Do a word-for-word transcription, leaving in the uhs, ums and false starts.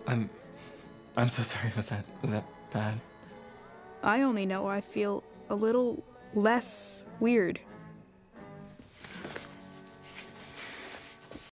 I'm... I'm so sorry. Was that... was that bad? I only know I feel a little less weird